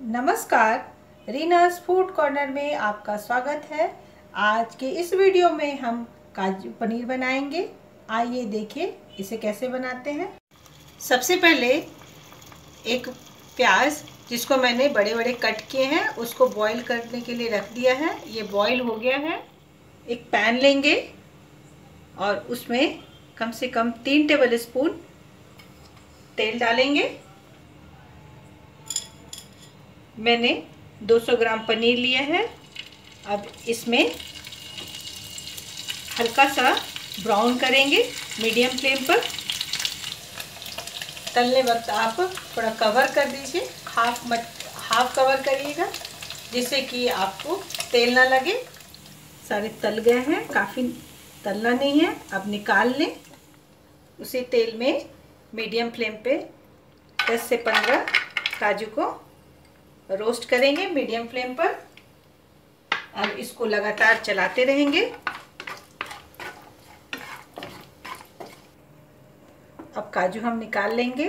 नमस्कार, Reena's food corner में आपका स्वागत है। आज के इस वीडियो में हम काजू पनीर बनाएंगे। आइए देखिए इसे कैसे बनाते हैं। सबसे पहले एक प्याज जिसको मैंने बड़े बड़े कट किए हैं उसको बॉईल करने के लिए रख दिया है। ये बॉईल हो गया है। एक पैन लेंगे और उसमें कम से कम 3 टेबल स्पून तेल डालेंगे। मैंने 200 ग्राम पनीर लिया है। अब इसमें हल्का सा ब्राउन करेंगे मीडियम फ्लेम पर। तलने वक्त आप थोड़ा कवर कर दीजिए, हाफ कवर करिएगा जिससे कि आपको तेल ना लगे। सारे तल गए हैं, काफ़ी तलना नहीं है। अब निकाल लें। उसी तेल में मीडियम फ्लेम पे 10 से 15 काजू को रोस्ट करेंगे मीडियम फ्लेम पर। अब इसको लगातार चलाते रहेंगे। अब काजू हम निकाल लेंगे।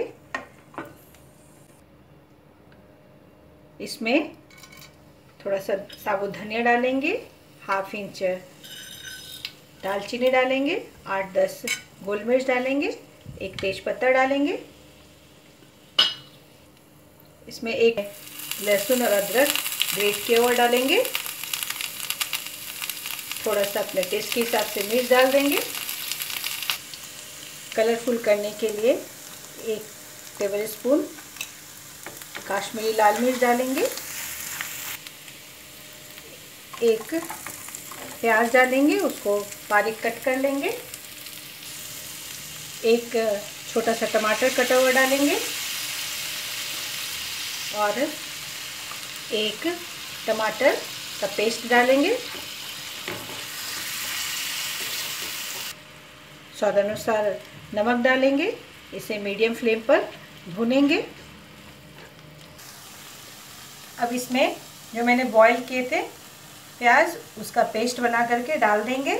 इसमें थोड़ा सा साबुत धनिया डालेंगे, हाफ इंच दालचीनी डालेंगे, 8-10 गोल मिर्च डालेंगे, एक तेजपत्ता डालेंगे। इसमें एक लहसुन और अदरक ग्रेट किया हुआ डालेंगे। थोड़ा सा अपने टेस्ट के हिसाब से मिर्च डाल देंगे। कलरफुल करने के लिए 1 टेबल स्पून काश्मीरी लाल मिर्च डालेंगे। एक प्याज डालेंगे, उसको बारीक कट कर लेंगे। एक छोटा सा टमाटर कटा हुआ डालेंगे और एक टमाटर का पेस्ट डालेंगे। स्वादानुसार नमक डालेंगे। इसे मीडियम फ्लेम पर भूनेंगे। अब इसमें जो मैंने बॉईल किए थे प्याज, उसका पेस्ट बना करके डाल देंगे।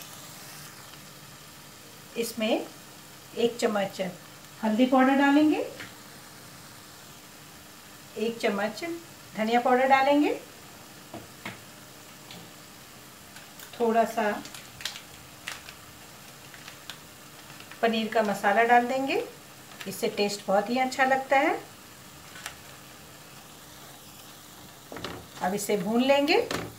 इसमें 1 चम्मच हल्दी पाउडर डालेंगे, 1 चम्मच धनिया पाउडर डालेंगे, थोड़ा सा पनीर का मसाला डाल देंगे। इससे टेस्ट बहुत ही अच्छा लगता है। अब इसे भून लेंगे।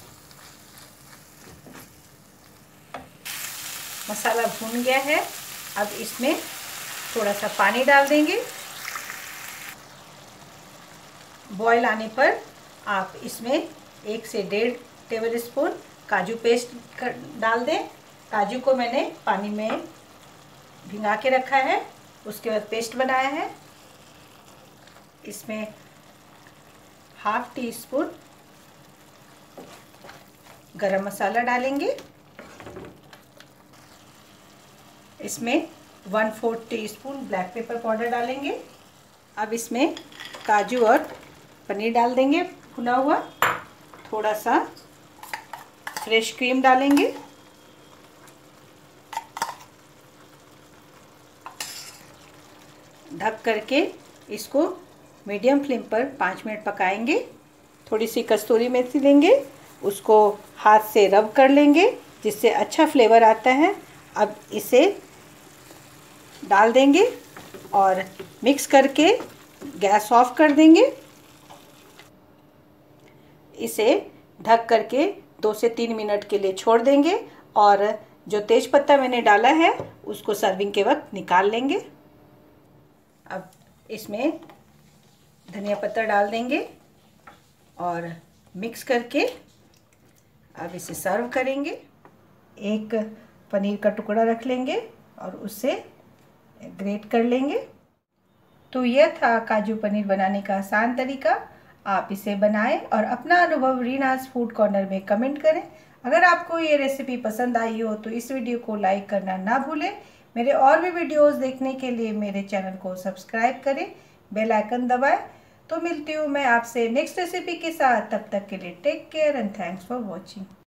मसाला भून गया है। अब इसमें थोड़ा सा पानी डाल देंगे। बॉईल आने पर आप इसमें 1 से 1.5 टेबल स्पून काजू पेस्ट डाल दें। काजू को मैंने पानी में भिंगा के रखा है, उसके बाद पेस्ट बनाया है। इसमें हाफ टी स्पून गरम मसाला डालेंगे। इसमें 1/4 टीस्पून ब्लैक पेपर पाउडर डालेंगे। अब इसमें काजू और पनीर डाल देंगे भुना हुआ। थोड़ा सा फ्रेश क्रीम डालेंगे। ढक करके इसको मीडियम फ्लेम पर 5 मिनट पकाएंगे। थोड़ी सी कस्तूरी मेथी लेंगे, उसको हाथ से रब कर लेंगे जिससे अच्छा फ्लेवर आता है। अब इसे डाल देंगे और मिक्स करके गैस ऑफ कर देंगे। इसे ढक करके 2 से 3 मिनट के लिए छोड़ देंगे और जो तेजपत्ता मैंने डाला है उसको सर्विंग के वक्त निकाल लेंगे। अब इसमें धनिया पत्ता डाल देंगे और मिक्स करके अब इसे सर्व करेंगे। एक पनीर का टुकड़ा रख लेंगे और उससे ग्रेट कर लेंगे। तो यह था काजू पनीर बनाने का आसान तरीका। आप इसे बनाएं और अपना अनुभव रीनास फूड कॉर्नर में कमेंट करें। अगर आपको ये रेसिपी पसंद आई हो तो इस वीडियो को लाइक करना ना भूलें। मेरे और भी वीडियोस देखने के लिए मेरे चैनल को सब्सक्राइब करें, बेल आइकन दबाएं। तो मिलती हूँ मैं आपसे नेक्स्ट रेसिपी के साथ। तब तक के लिए take care and thanks for watching.